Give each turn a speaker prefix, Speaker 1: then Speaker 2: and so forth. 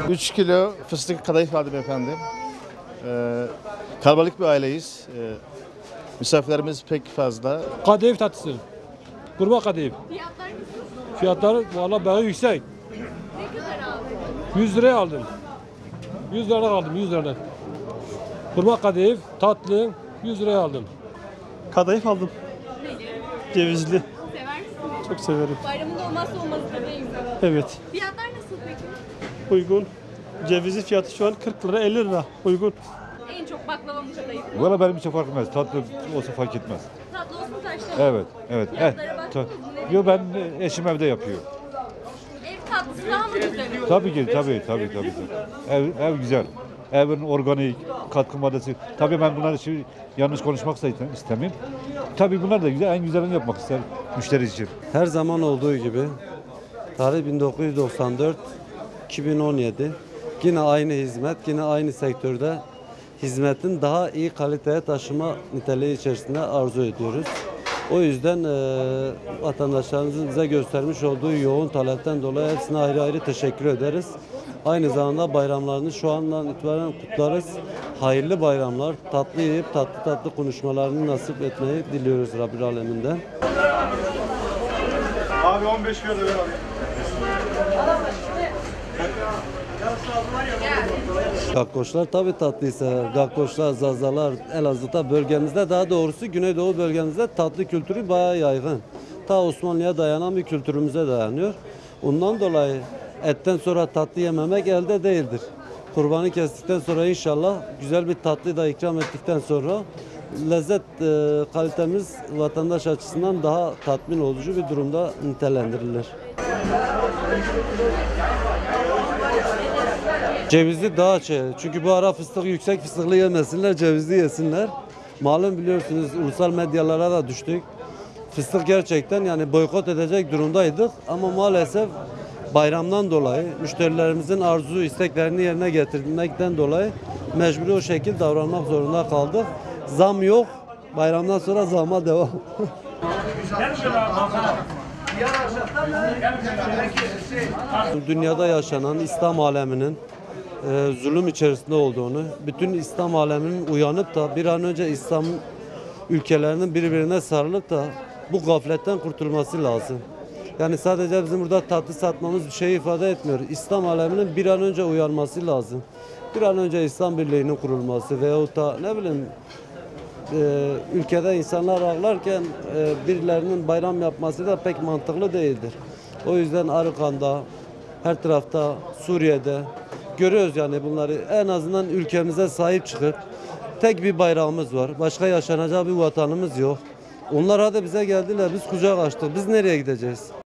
Speaker 1: 3 kilo fıstık kadayıf aldım efendim. Kalabalık bir aileyiz. Misafirlerimiz pek fazla.
Speaker 2: Kadayıf tatlısı. Kurma kadayıf.
Speaker 3: Fiyatlar nasıl?
Speaker 2: Fiyatları valla bayağı yüksek.
Speaker 3: Ne kadar aldın?
Speaker 2: 100 liraya aldım. 100 liradan aldım, 100 liradan. Kurma kadayıf, tatlı, 100 liraya aldım.
Speaker 4: Kadayıf aldım.
Speaker 3: Neli?
Speaker 4: Cevizli.
Speaker 3: Sever misin?
Speaker 4: Çok severim.
Speaker 3: Bayramın olmazsa olmazı tabii en güzel.
Speaker 4: Evet.
Speaker 3: Fiyatlar nasıl peki?
Speaker 4: Uygun. Cevizi fiyatı şu an 40 lira 50 lira. Uygun.
Speaker 3: En çok baklava mı kadayıf mı?
Speaker 5: Valla benim için fark etmez. Tatlı olsa fark etmez.
Speaker 3: Tatlı olsun taşlı mı?
Speaker 5: Evet, evet.
Speaker 3: Fiyatlara baktınız mı? Ne?
Speaker 5: Yo ben eşim evde yapıyor.
Speaker 3: Ev tatlısı daha mı güzel?
Speaker 5: Tabii ki, tabii. Ev güzel. Evin organik, katkı maddesi. Tabii ben bunları yanlış konuşmak da istemeyeyim. Tabii bunlar da güzel, en güzelini yapmak ister müşteri için.
Speaker 6: Her zaman olduğu gibi tarih 1994 2017 yine aynı hizmet, yine aynı sektörde hizmetin daha iyi kaliteye taşıma niteliği içerisinde arzu ediyoruz. O yüzden vatandaşlarımızın bize göstermiş olduğu yoğun talepten dolayı hepsine ayrı ayrı teşekkür ederiz. Aynı zamanda bayramlarını şu andan itibaren kutlarız. Hayırlı bayramlar, tatlı yiyip tatlı konuşmalarını nasip etmeyi diliyoruz Rabbil Aleminden.
Speaker 4: Abi 15 kilo da ver abi.
Speaker 6: Gakkoşlar tabii tatlıyı sever. Gakkoşlar, zazalar Elazığ'da bölgemizde, daha doğrusu Güneydoğu bölgemizde tatlı kültürü bayağı yaygın. Ta Osmanlı'ya dayanan bir kültürümüze dayanıyor. Ondan dolayı etten sonra tatlı yememek elde değildir. Kurbanı kestikten sonra inşallah güzel bir tatlı da ikram ettikten sonra lezzet kalitemiz vatandaş açısından daha tatmin olucu bir durumda nitelendirilir. Cevizli daha çünkü bu ara fıstık yüksek, fıstıklı yemesinler, cevizli yesinler. Malum biliyorsunuz ulusal medyalara da düştük. Fıstık gerçekten yani boykot edecek durumdaydık ama maalesef bayramdan dolayı müşterilerimizin arzu isteklerini yerine getirmekten dolayı mecburi o şekilde davranmak zorunda kaldık. Zam yok, bayramdan sonra zamma devam. Dünyada yaşanan İslam aleminin zulüm içerisinde olduğunu, bütün İslam aleminin uyanıp da bir an önce İslam ülkelerinin birbirine sarılıp da bu gafletten kurtulması lazım. Yani sadece bizim burada tatlı satmamız bir şey ifade etmiyor. İslam aleminin bir an önce uyanması lazım. Bir an önce İslam Birliği'nin kurulması veyahut da ne bileyim ülkede insanlar ağlarken birilerinin bayram yapması da pek mantıklı değildir. O yüzden Arıkan'da, her tarafta, Suriye'de görüyoruz yani bunları. En azından ülkemize sahip çıkıp tek bir bayrağımız var. Başka yaşanacak bir vatanımız yok. Onlar hadi bize geldiler, biz kucak açtık. Biz nereye gideceğiz?